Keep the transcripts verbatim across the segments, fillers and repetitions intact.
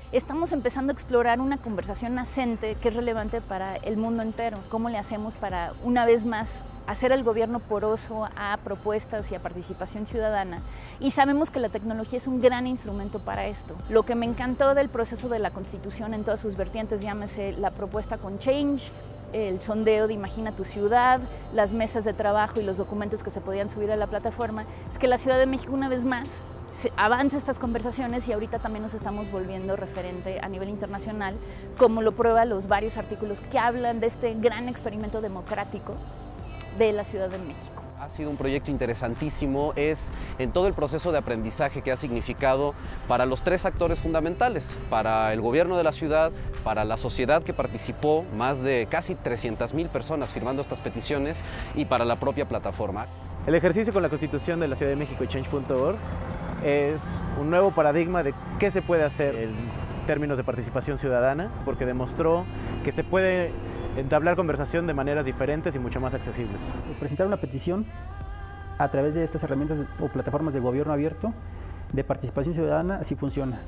estamos empezando a explorar una conversación nacente que es relevante para el mundo entero. ¿Cómo le hacemos para, una vez más, hacer el gobierno poroso a propuestas y a participación ciudadana? Y sabemos que la tecnología es un gran instrumento para esto. Lo que me encantó del proceso de la Constitución en todas sus vertientes, llámese la propuesta con Change, el sondeo de Imagina tu Ciudad, las mesas de trabajo y los documentos que se podían subir a la plataforma, es que la Ciudad de México, una vez más, avanza estas conversaciones y ahorita también nos estamos volviendo referente a nivel internacional, como lo prueban los varios artículos que hablan de este gran experimento democrático de la Ciudad de México. Ha sido un proyecto interesantísimo, es en todo el proceso de aprendizaje que ha significado para los tres actores fundamentales, para el gobierno de la ciudad, para la sociedad que participó, más de casi trescientas mil personas firmando estas peticiones, y para la propia plataforma. El ejercicio con la Constitución de la Ciudad de México y change punto org es un nuevo paradigma de qué se puede hacer en términos de participación ciudadana, porque demostró que se puede entablar conversación de maneras diferentes y mucho más accesibles. Presentar una petición a través de estas herramientas o plataformas de gobierno abierto de participación ciudadana sí funciona.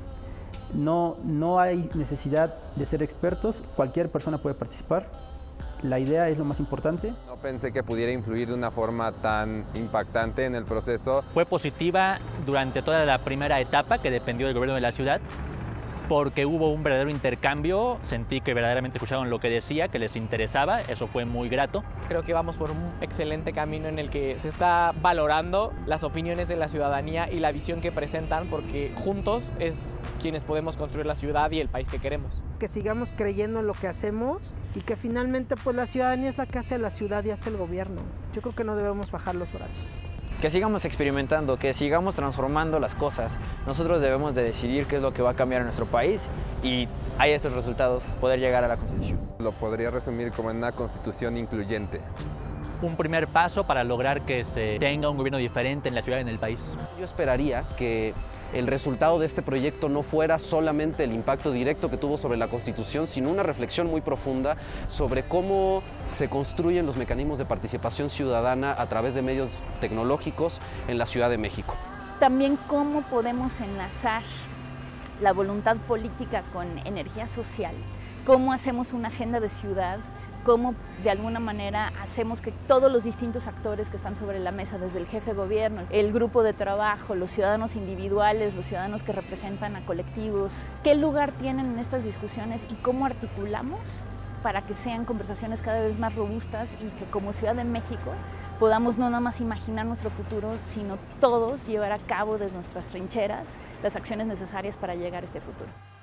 No, no hay necesidad de ser expertos, cualquier persona puede participar. La idea es lo más importante. No pensé que pudiera influir de una forma tan impactante en el proceso. Fue positiva durante toda la primera etapa, que dependió del gobierno de la ciudad, porque hubo un verdadero intercambio, sentí que verdaderamente escucharon lo que decía, que les interesaba, eso fue muy grato. Creo que vamos por un excelente camino en el que se está valorando las opiniones de la ciudadanía y la visión que presentan, porque juntos es quienes podemos construir la ciudad y el país que queremos. Que sigamos creyendo en lo que hacemos y que finalmente pues la ciudadanía es la que hace la ciudad y hace el gobierno. Yo creo que no debemos bajar los brazos. Que sigamos experimentando, que sigamos transformando las cosas. Nosotros debemos de decidir qué es lo que va a cambiar en nuestro país y hay estos resultados, poder llegar a la Constitución. Lo podría resumir como una Constitución incluyente. Un primer paso para lograr que se tenga un gobierno diferente en la ciudad y en el país. Yo esperaría que el resultado de este proyecto no fuera solamente el impacto directo que tuvo sobre la Constitución, sino una reflexión muy profunda sobre cómo se construyen los mecanismos de participación ciudadana a través de medios tecnológicos en la Ciudad de México. También cómo podemos enlazar la voluntad política con energía social, cómo hacemos una agenda de ciudad, cómo de alguna manera hacemos que todos los distintos actores que están sobre la mesa, desde el jefe de gobierno, el grupo de trabajo, los ciudadanos individuales, los ciudadanos que representan a colectivos, qué lugar tienen en estas discusiones y cómo articulamos para que sean conversaciones cada vez más robustas y que como Ciudad de México podamos no nada más imaginar nuestro futuro, sino todos llevar a cabo desde nuestras trincheras las acciones necesarias para llegar a este futuro.